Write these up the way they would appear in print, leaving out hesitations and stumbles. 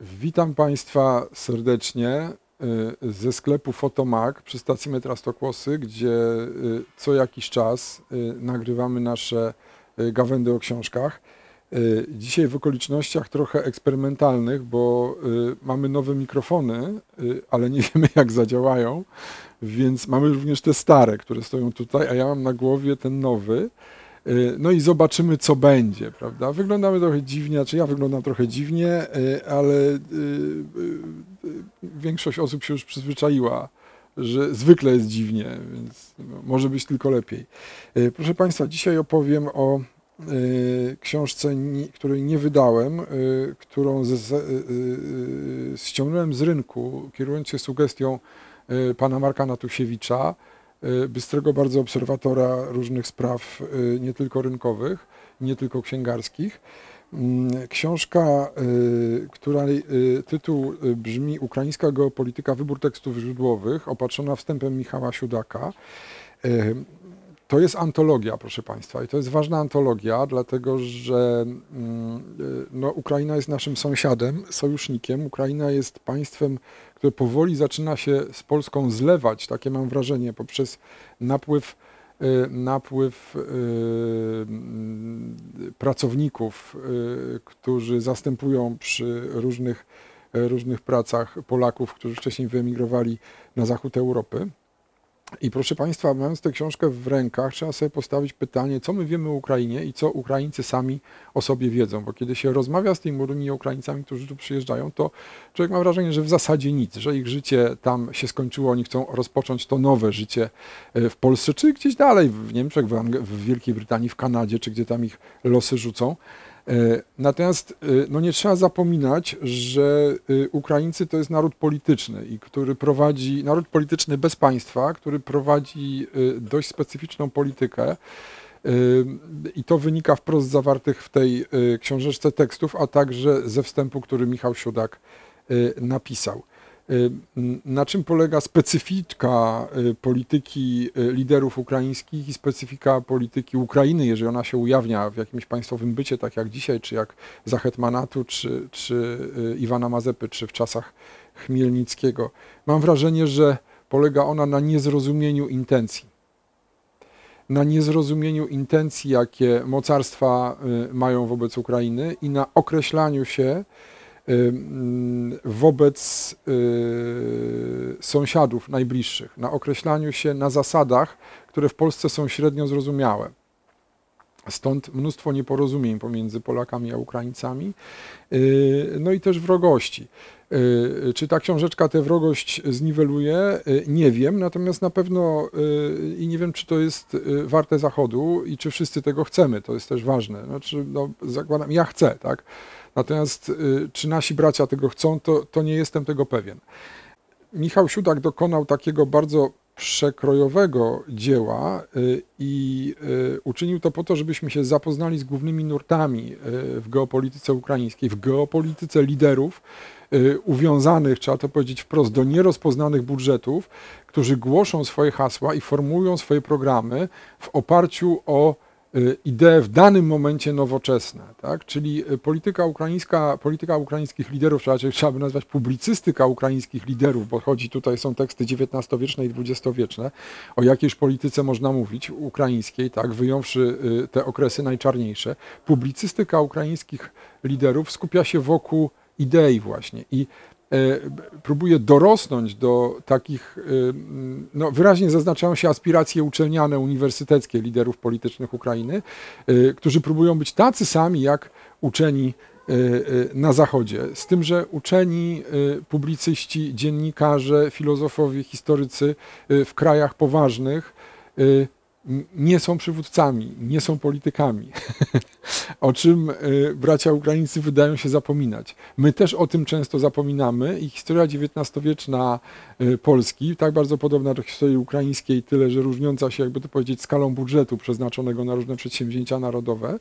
Witam Państwa serdecznie ze sklepu Fotomak przy stacji metra Stokłosy, gdzie co jakiś czas nagrywamy nasze gawędy o książkach. Dzisiaj w okolicznościach trochę eksperymentalnych, bo mamy nowe mikrofony, ale nie wiemy jak zadziałają, więc mamy również te stare, które stoją tutaj, a ja mam na głowie ten nowy. No i zobaczymy, co będzie, prawda? Wyglądamy trochę dziwnie, znaczy ja wyglądam trochę dziwnie, ale większość osób się już przyzwyczaiła, że zwykle jest dziwnie, więc może być tylko lepiej. Proszę Państwa, dzisiaj opowiem o książce, której nie wydałem, którą ściągnąłem z rynku, kierując się sugestią pana Marka Natusiewicza, bystrego bardzo obserwatora różnych spraw, nie tylko rynkowych, nie tylko księgarskich. Książka, której tytuł brzmi Ukraińska geopolityka, wybór tekstów źródłowych, opatrzona wstępem Michała Siudaka. To jest antologia, proszę Państwa, i to jest ważna antologia, dlatego że Ukraina jest naszym sąsiadem, sojusznikiem. Ukraina jest państwem, które powoli zaczyna się z Polską zlewać, takie mam wrażenie, poprzez napływ pracowników, którzy zastępują przy różnych pracach Polaków, którzy wcześniej wyemigrowali na zachód Europy. I proszę Państwa, mając tę książkę w rękach, trzeba sobie postawić pytanie, co my wiemy o Ukrainie i co Ukraińcy sami o sobie wiedzą. Bo kiedy się rozmawia z tymi młodymi Ukraińcami, którzy tu przyjeżdżają, to człowiek ma wrażenie, że w zasadzie nic, że ich życie tam się skończyło, oni chcą rozpocząć to nowe życie w Polsce, czy gdzieś dalej, w Niemczech, w Wielkiej Brytanii, w Kanadzie, czy gdzie tam ich losy rzucą. Natomiast nie trzeba zapominać, że Ukraińcy to jest naród polityczny, i który prowadzi, naród polityczny bez państwa, który prowadzi dość specyficzną politykę, i to wynika wprost z zawartych w tej książeczce tekstów, a także ze wstępu, który Michał Siudak napisał. Na czym polega specyfika polityki liderów ukraińskich i specyfika polityki Ukrainy, jeżeli ona się ujawnia w jakimś państwowym bycie, tak jak dzisiaj, czy jak za hetmanatu, czy Iwana Mazepy, czy w czasach Chmielnickiego. Mam wrażenie, że polega ona na niezrozumieniu intencji. Na niezrozumieniu intencji, jakie mocarstwa mają wobec Ukrainy, i na określaniu się wobec sąsiadów najbliższych, na określaniu się na zasadach, które w Polsce są średnio zrozumiałe. Stąd mnóstwo nieporozumień pomiędzy Polakami a Ukraińcami, no i też wrogości. Czy ta książeczka tę wrogość zniweluje? Nie wiem, natomiast na pewno i nie wiem, czy to jest warte Zachodu i czy wszyscy tego chcemy, to jest też ważne. Znaczy, zakładam, ja chcę, tak? Natomiast czy nasi bracia tego chcą, to nie jestem tego pewien. Michał Siudak dokonał takiego bardzo przekrojowego dzieła i uczynił to po to, żebyśmy się zapoznali z głównymi nurtami w geopolityce ukraińskiej, w geopolityce liderów uwiązanych, trzeba to powiedzieć wprost, do nierozpoznanych budżetów, którzy głoszą swoje hasła i formułują swoje programy w oparciu o idee w danym momencie nowoczesne, tak? Czyli polityka ukraińskich liderów, trzeba by nazwać publicystyka ukraińskich liderów, bo tutaj są teksty XIX-wieczne i XX-wieczne, o jakiejś polityce można mówić, ukraińskiej, tak? Wyjąwszy te okresy najczarniejsze. Publicystyka ukraińskich liderów skupia się wokół idei właśnie i próbuje dorosnąć do takich, wyraźnie zaznaczają się aspiracje uczelniane, uniwersyteckie liderów politycznych Ukrainy, którzy próbują być tacy sami jak uczeni na Zachodzie. Z tym, że uczeni, publicyści, dziennikarze, filozofowie, historycy w krajach poważnych nie są przywódcami, nie są politykami, o czym bracia ukraińscy wydają się zapominać. My też o tym często zapominamy i historia XIX-wieczna Polski, tak bardzo podobna do historii ukraińskiej, tyle że różniąca się, jakby to powiedzieć, skalą budżetu przeznaczonego na różne przedsięwzięcia narodowe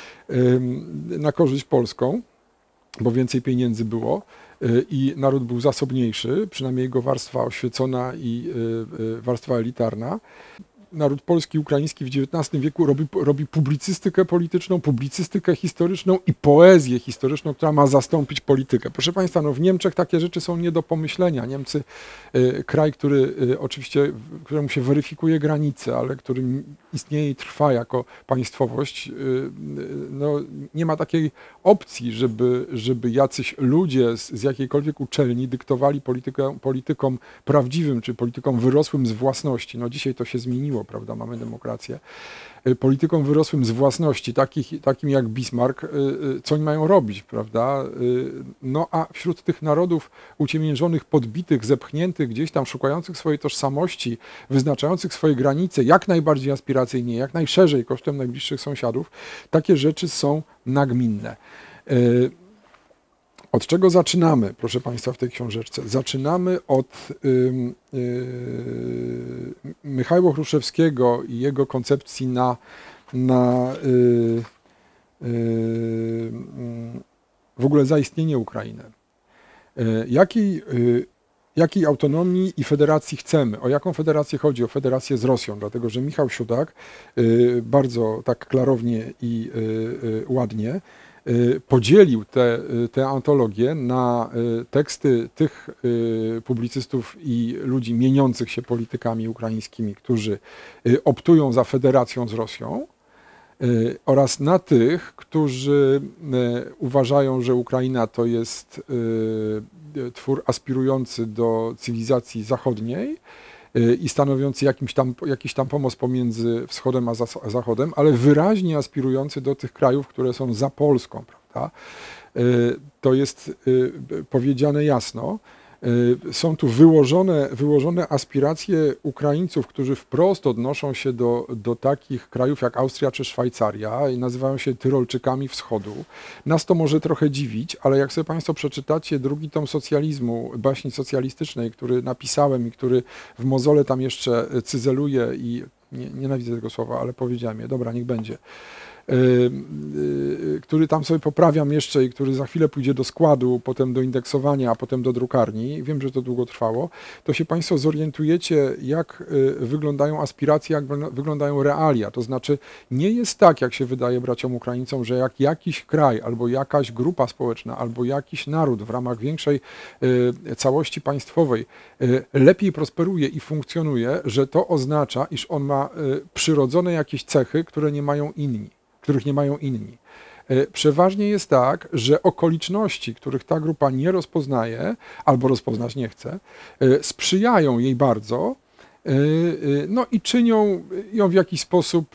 na korzyść polską, bo więcej pieniędzy było i naród był zasobniejszy, przynajmniej jego warstwa oświecona i warstwa elitarna. naród polski i ukraiński w XIX wieku robi publicystykę polityczną, publicystykę historyczną i poezję historyczną, która ma zastąpić politykę. Proszę Państwa, no w Niemczech takie rzeczy są nie do pomyślenia. Niemcy, kraj, który oczywiście, któremu się weryfikuje granice, ale który istnieje i trwa jako państwowość, no nie ma takiej opcji, żeby jacyś ludzie z jakiejkolwiek uczelni dyktowali politykom prawdziwym, czy politykom wyrosłym z własności. No dzisiaj to się zmieniło, prawda, mamy demokrację. Politykom wyrosłym z własności, takim jak Bismarck, co oni mają robić, prawda? No a wśród tych narodów uciemiężonych, podbitych, zepchniętych, gdzieś tam szukających swojej tożsamości, wyznaczających swoje granice jak najbardziej aspiracyjnie, jak najszerzej kosztem najbliższych sąsiadów, takie rzeczy są nagminne. Od czego zaczynamy, proszę Państwa, w tej książeczce? Zaczynamy od Michała Hruszewskiego i jego koncepcji w ogóle zaistnienie Ukrainy. Jakiej autonomii i federacji chcemy? O jaką federację chodzi? O federację z Rosją, dlatego że Michał Siudak bardzo tak klarownie i ładnie podzielił tę antologię na teksty tych publicystów i ludzi mieniących się politykami ukraińskimi, którzy optują za federacją z Rosją, oraz na tych, którzy uważają, że Ukraina to jest twór aspirujący do cywilizacji zachodniej i stanowiący jakiś tam pomost pomiędzy wschodem a zachodem, ale wyraźnie aspirujący do tych krajów, które są za Polską, prawda? To jest powiedziane jasno. Są tu wyłożone aspiracje Ukraińców, którzy wprost odnoszą się do takich krajów jak Austria czy Szwajcaria i nazywają się Tyrolczykami Wschodu. Nas to może trochę dziwić, ale jak sobie Państwo przeczytacie drugi tom socjalizmu, baśni socjalistycznej, który napisałem i który w mozole tam jeszcze cyzeluje i nienawidzę tego słowa, ale powiedziałem je, dobra, niech będzie. Który tam sobie poprawiam jeszcze i który za chwilę pójdzie do składu, potem do indeksowania, a potem do drukarni. Wiem, że to długo trwało. To się Państwo zorientujecie, jak wyglądają aspiracje, jak wyglądają realia. To znaczy nie jest tak, jak się wydaje braciom Ukraińcom, że jak jakiś kraj, albo jakaś grupa społeczna, albo jakiś naród w ramach większej całości państwowej lepiej prosperuje i funkcjonuje, że to oznacza, iż on ma przyrodzone jakieś cechy, których nie mają inni. Przeważnie jest tak, że okoliczności, których ta grupa nie rozpoznaje albo rozpoznać nie chce, sprzyjają jej bardzo, no i czynią ją w jakiś sposób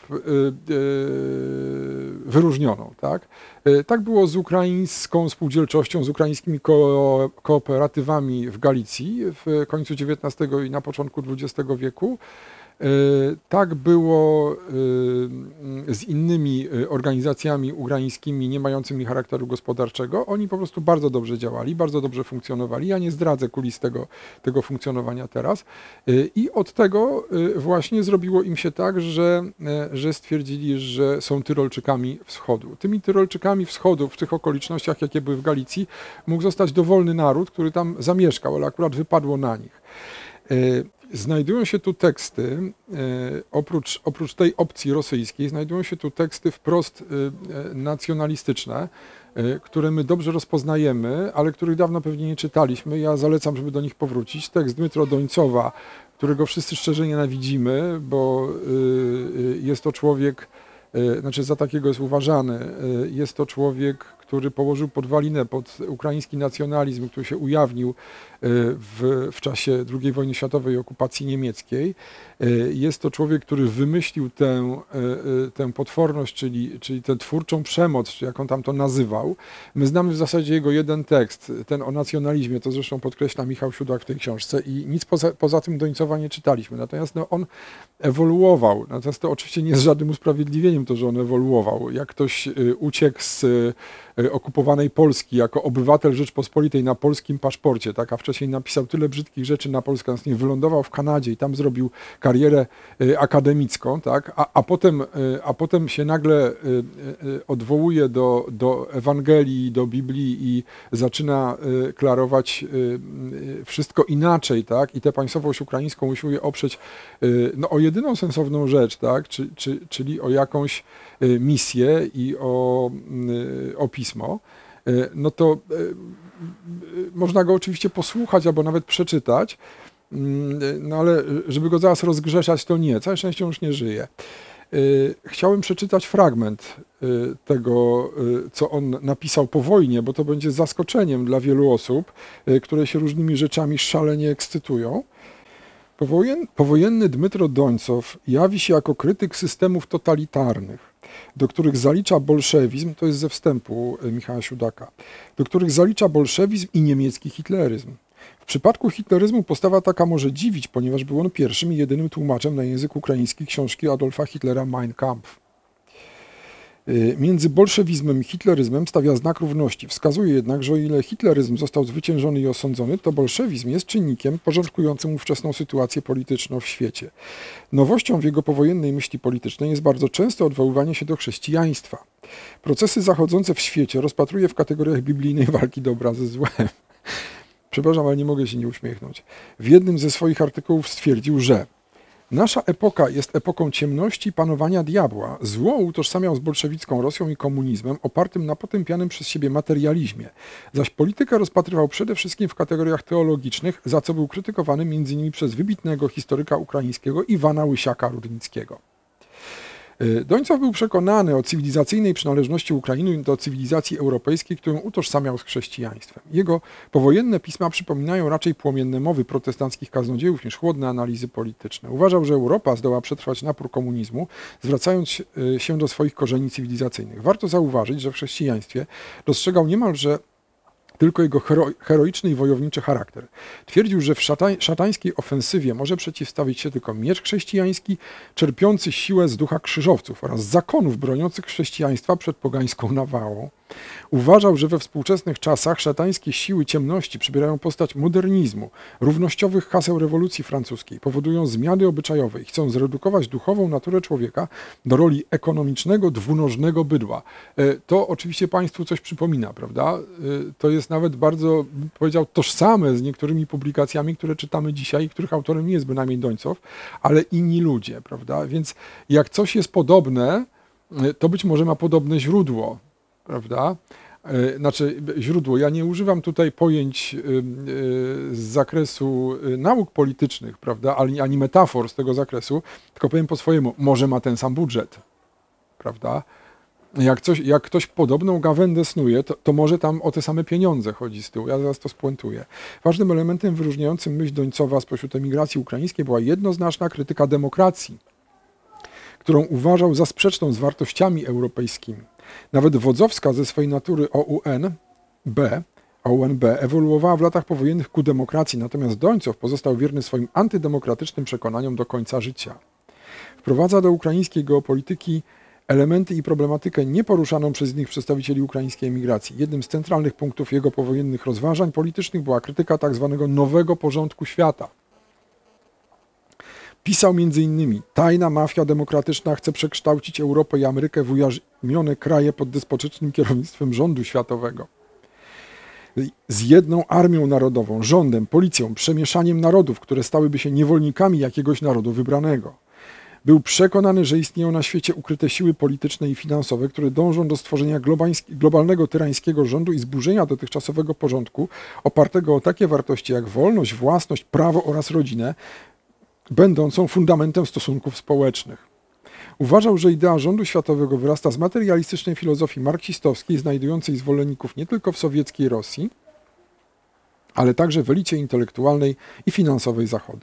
wyróżnioną. Tak? Tak było z ukraińską spółdzielczością, z ukraińskimi kooperatywami w Galicji w końcu XIX i na początku XX wieku. Tak było z innymi organizacjami ukraińskimi nie mającymi charakteru gospodarczego. Oni po prostu bardzo dobrze działali, bardzo dobrze funkcjonowali. Ja nie zdradzę kulis tego funkcjonowania teraz. I od tego właśnie zrobiło im się tak, że stwierdzili, że są Tyrolczykami Wschodu. Tymi Tyrolczykami Wschodu w tych okolicznościach, jakie były w Galicji, mógł zostać dowolny naród, który tam zamieszkał, ale akurat wypadło na nich. Znajdują się tu teksty, oprócz tej opcji rosyjskiej, znajdują się tu teksty wprost nacjonalistyczne, które my dobrze rozpoznajemy, ale których dawno pewnie nie czytaliśmy. Ja zalecam, żeby do nich powrócić. Tekst Dmytro Dońcowa, którego wszyscy szczerze nienawidzimy, bo jest to człowiek, znaczy za takiego jest uważany, jest to człowiek, który położył podwalinę pod ukraiński nacjonalizm, który się ujawnił w czasie II wojny światowej i okupacji niemieckiej. Jest to człowiek, który wymyślił tę potworność, czyli tę twórczą przemoc, czy jak on tam to nazywał. My znamy w zasadzie jego jeden tekst, ten o nacjonalizmie, to zresztą podkreśla Michał Siudak w tej książce i nic poza tym Dońcowa nie czytaliśmy. Natomiast no, on ewoluował, natomiast to oczywiście nie jest żadnym usprawiedliwieniem to, że on ewoluował. Jak ktoś uciekł okupowanej Polski jako obywatel Rzeczpospolitej na polskim paszporcie, tak, a wcześniej napisał tyle brzydkich rzeczy na polskie, wylądował w Kanadzie i tam zrobił karierę akademicką, tak, a potem się nagle odwołuje do Ewangelii, do Biblii i zaczyna klarować wszystko inaczej, tak, i tę państwowość ukraińską usiłuje oprzeć no, o jedyną sensowną rzecz, tak, czyli o jakąś misję i o pismo, no to można go oczywiście posłuchać albo nawet przeczytać, no ale żeby go zaraz rozgrzeszać, to nie, całe szczęście już nie żyje. Chciałem przeczytać fragment tego, co on napisał po wojnie, bo to będzie zaskoczeniem dla wielu osób, które się różnymi rzeczami szalenie ekscytują. Powojenny Dmytro Dońcow jawi się jako krytyk systemów totalitarnych, do których zalicza bolszewizm, to jest ze wstępu Michała Siudaka, do których zalicza bolszewizm i niemiecki hitleryzm. W przypadku hitleryzmu postawa taka może dziwić, ponieważ był on pierwszym i jedynym tłumaczem na język ukraiński książki Adolfa Hitlera Mein Kampf. Między bolszewizmem i hitleryzmem stawia znak równości. Wskazuje jednak, że o ile hitleryzm został zwyciężony i osądzony, to bolszewizm jest czynnikiem porządkującym ówczesną sytuację polityczną w świecie. Nowością w jego powojennej myśli politycznej jest bardzo często odwoływanie się do chrześcijaństwa. Procesy zachodzące w świecie rozpatruje w kategoriach biblijnej walki dobra ze złem. Przepraszam, ale nie mogę się nie uśmiechnąć. W jednym ze swoich artykułów stwierdził, że nasza epoka jest epoką ciemności i panowania diabła. Zło utożsamiał z bolszewicką Rosją i komunizmem opartym na potępianym przez siebie materializmie, zaś politykę rozpatrywał przede wszystkim w kategoriach teologicznych, za co był krytykowany m.in. przez wybitnego historyka ukraińskiego Iwana Łysiaka-Rudnickiego. Dońcow był przekonany o cywilizacyjnej przynależności Ukrainy do cywilizacji europejskiej, którą utożsamiał z chrześcijaństwem. Jego powojenne pisma przypominają raczej płomienne mowy protestanckich kaznodziejów niż chłodne analizy polityczne. Uważał, że Europa zdoła przetrwać napór komunizmu, zwracając się do swoich korzeni cywilizacyjnych. Warto zauważyć, że w chrześcijaństwie dostrzegał niemalże tylko jego heroiczny i wojowniczy charakter. Twierdził, że w szatańskiej ofensywie może przeciwstawić się tylko miecz chrześcijański, czerpiący siłę z ducha krzyżowców oraz zakonów broniących chrześcijaństwa przed pogańską nawałą. Uważał, że we współczesnych czasach szatańskie siły ciemności przybierają postać modernizmu, równościowych haseł rewolucji francuskiej, powodują zmiany obyczajowe i chcą zredukować duchową naturę człowieka do roli ekonomicznego, dwunożnego bydła. To oczywiście Państwu coś przypomina, prawda? To jest nawet bardzo, bym powiedział, tożsame z niektórymi publikacjami, które czytamy dzisiaj i których autorem nie jest bynajmniej Dońcow, ale inni ludzie, prawda? Więc jak coś jest podobne, to być może ma podobne źródło, prawda? Znaczy źródło. Ja nie używam tutaj pojęć z zakresu nauk politycznych, prawda, ani metafor z tego zakresu, tylko powiem po swojemu, może ma ten sam budżet, prawda? Jak ktoś podobną gawędę snuje, to może tam o te same pieniądze chodzi z tyłu. Ja zaraz to spuentuję. Ważnym elementem wyróżniającym myśl Dońcowa spośród emigracji ukraińskiej była jednoznaczna krytyka demokracji, którą uważał za sprzeczną z wartościami europejskimi. Nawet wodzowska ze swojej natury OUNB ewoluowała w latach powojennych ku demokracji, natomiast Dońcow pozostał wierny swoim antydemokratycznym przekonaniom do końca życia. Wprowadza do ukraińskiej geopolityki elementy i problematykę nieporuszaną przez innych przedstawicieli ukraińskiej emigracji. Jednym z centralnych punktów jego powojennych rozważań politycznych była krytyka tzw. nowego porządku świata. Pisał m.in. tajna mafia demokratyczna chce przekształcić Europę i Amerykę w ujarzmione kraje pod despotycznym kierownictwem rządu światowego. Z jedną armią narodową, rządem, policją, przemieszaniem narodów, które stałyby się niewolnikami jakiegoś narodu wybranego. Był przekonany, że istnieją na świecie ukryte siły polityczne i finansowe, które dążą do stworzenia globalnego tyrańskiego rządu i zburzenia dotychczasowego porządku opartego o takie wartości jak wolność, własność, prawo oraz rodzinę, będącą fundamentem stosunków społecznych. Uważał, że idea rządu światowego wyrasta z materialistycznej filozofii marksistowskiej, znajdującej zwolenników nie tylko w sowieckiej Rosji, ale także w elicie intelektualnej i finansowej Zachodu.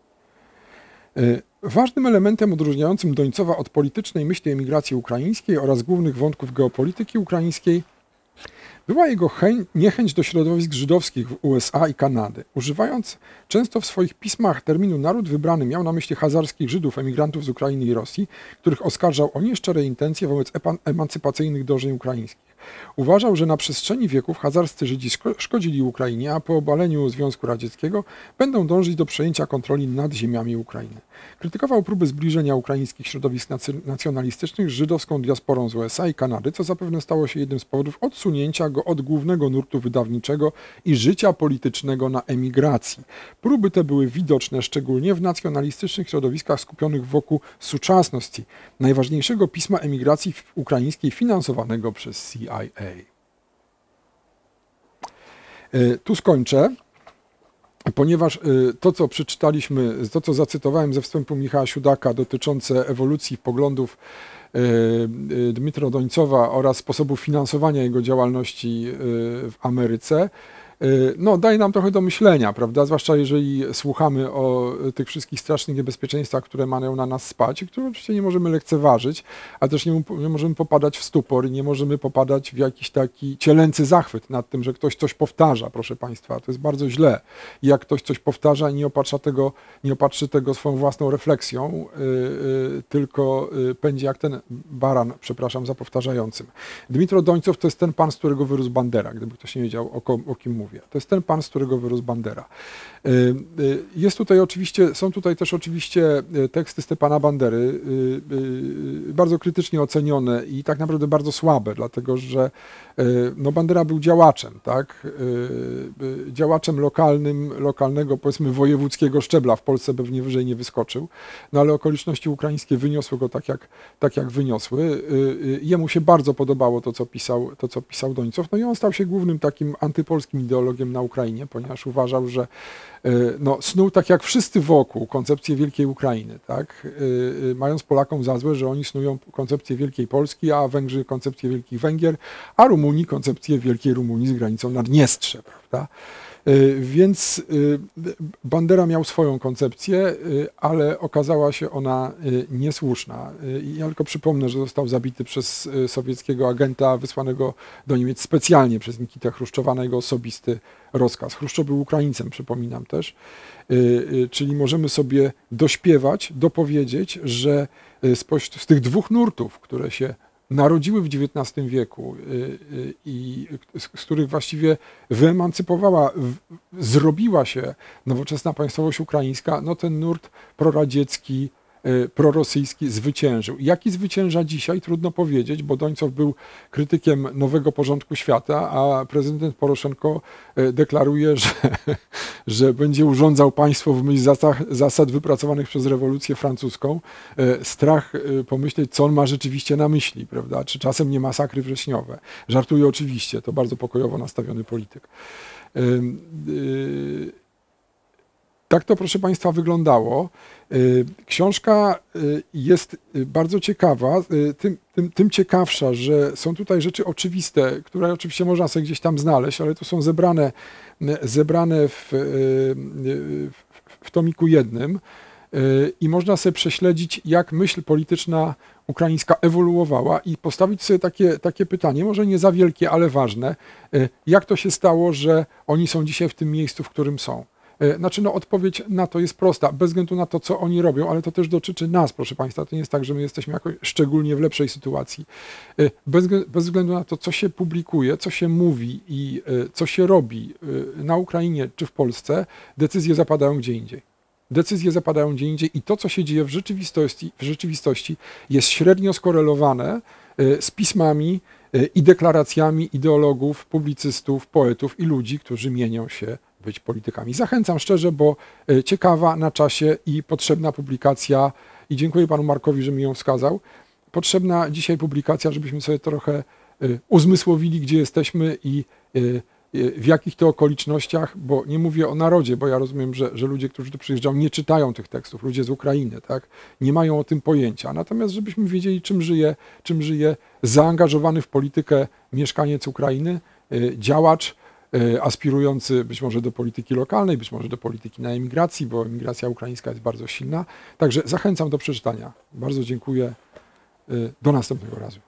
Ważnym elementem odróżniającym Dońcowa od politycznej myśli emigracji ukraińskiej oraz głównych wątków geopolityki ukraińskiej była jego niechęć do środowisk żydowskich w USA i Kanady. Używając często w swoich pismach terminu naród wybrany, miał na myśli chazarskich Żydów, emigrantów z Ukrainy i Rosji, których oskarżał o nieszczere intencje wobec emancypacyjnych dążeń ukraińskich. Uważał, że na przestrzeni wieków chazarscy Żydzi szkodzili Ukrainie, a po obaleniu Związku Radzieckiego będą dążyć do przejęcia kontroli nad ziemiami Ukrainy. Krytykował próby zbliżenia ukraińskich środowisk nacjonalistycznych z żydowską diasporą z USA i Kanady, co zapewne stało się jednym z powodów odsunięcia go od głównego nurtu wydawniczego i życia politycznego na emigracji. Próby te były widoczne szczególnie w nacjonalistycznych środowiskach skupionych wokół Suczasności, najważniejszego pisma emigracji ukraińskiej finansowanego przez CIA. Tu skończę, ponieważ to, co przeczytaliśmy, to, co zacytowałem ze wstępu Michała Siudaka dotyczące ewolucji poglądów Dmytro Dońcowa oraz sposobu finansowania jego działalności w Ameryce, no, daje nam trochę do myślenia, prawda? Zwłaszcza jeżeli słuchamy o tych wszystkich strasznych niebezpieczeństwach, które mają na nas spać i które oczywiście nie możemy lekceważyć, a też nie możemy popadać w stupor i nie możemy popadać w jakiś taki cielęcy zachwyt nad tym, że ktoś coś powtarza, proszę Państwa. To jest bardzo źle. I jak ktoś coś powtarza i nie opatrzy tego swoją własną refleksją, tylko pędzi jak ten baran, przepraszam za powtarzającym. Dmytro Dońcow to jest ten pan, z którego wyrósł Bandera, gdyby ktoś nie wiedział, o kim mówi. To jest ten pan, z którego wyrósł Bandera. Są tutaj też oczywiście teksty Stepana Bandery, bardzo krytycznie ocenione i tak naprawdę bardzo słabe, dlatego że no Bandera był działaczem, tak? Działaczem lokalnego, powiedzmy wojewódzkiego szczebla, w Polsce pewnie wyżej nie wyskoczył, no ale okoliczności ukraińskie wyniosły go tak jak wyniosły. Jemu się bardzo podobało to, co pisał Dońcow, no i on stał się głównym takim antypolskim ideologiem na Ukrainie, ponieważ uważał, że no, snuł tak jak wszyscy wokół koncepcję wielkiej Ukrainy, tak? Mając Polakom za złe, że oni snują koncepcję wielkiej Polski, a Węgrzy koncepcję wielkich Węgier, a Rumuni koncepcję wielkiej Rumunii z granicą Naddniestrze, prawda? Więc Bandera miał swoją koncepcję, ale okazała się ona niesłuszna. Ja tylko przypomnę, że został zabity przez sowieckiego agenta wysłanego do Niemiec specjalnie przez Nikitę Chruszczowa na jego osobisty rozkaz. Chruszczow był Ukraińcem, przypominam też, czyli możemy sobie dośpiewać, dopowiedzieć, że z tych dwóch nurtów, które się narodziły w XIX wieku i z których właściwie wyemancypowała, zrobiła się nowoczesna państwowość ukraińska, no ten nurt proradziecki, prorosyjski zwyciężył. Jaki zwycięża dzisiaj? Trudno powiedzieć, bo Dońcow był krytykiem nowego porządku świata, a prezydent Poroszenko deklaruje, że będzie urządzał państwo w myśl zasad wypracowanych przez rewolucję francuską. Strach pomyśleć, co on ma rzeczywiście na myśli, prawda? Czy czasem nie masakry wrześniowe. Żartuje oczywiście, to bardzo pokojowo nastawiony polityk. Tak to, proszę Państwa, wyglądało. Książka jest bardzo ciekawa, tym ciekawsza, że są tutaj rzeczy oczywiste, które oczywiście można sobie gdzieś tam znaleźć, ale to są zebrane w tomiku jednym i można sobie prześledzić, jak myśl polityczna ukraińska ewoluowała i postawić sobie takie pytanie, może nie za wielkie, ale ważne, jak to się stało, że oni są dzisiaj w tym miejscu, w którym są. Znaczy, no, odpowiedź na to jest prosta, bez względu na to, co oni robią, ale to też dotyczy nas, proszę Państwa. To nie jest tak, że my jesteśmy jakoś szczególnie w lepszej sytuacji. Bez względu na to, co się publikuje, co się mówi i co się robi na Ukrainie czy w Polsce, decyzje zapadają gdzie indziej. Decyzje zapadają gdzie indziej i to, co się dzieje w rzeczywistości jest średnio skorelowane z pismami i deklaracjami ideologów, publicystów, poetów i ludzi, którzy mienią się być politykami. Zachęcam szczerze, bo ciekawa, na czasie i potrzebna publikacja i dziękuję panu Markowi, że mi ją wskazał. Potrzebna dzisiaj publikacja, żebyśmy sobie trochę uzmysłowili, gdzie jesteśmy i w jakich to okolicznościach, bo nie mówię o narodzie, bo ja rozumiem, że ludzie, którzy tu przyjeżdżają, nie czytają tych tekstów, ludzie z Ukrainy, tak? Nie mają o tym pojęcia. Natomiast żebyśmy wiedzieli, czym żyje zaangażowany w politykę mieszkaniec Ukrainy, działacz, aspirujący być może do polityki lokalnej, być może do polityki na emigracji, bo emigracja ukraińska jest bardzo silna. Także zachęcam do przeczytania. Bardzo dziękuję. Do następnego razu.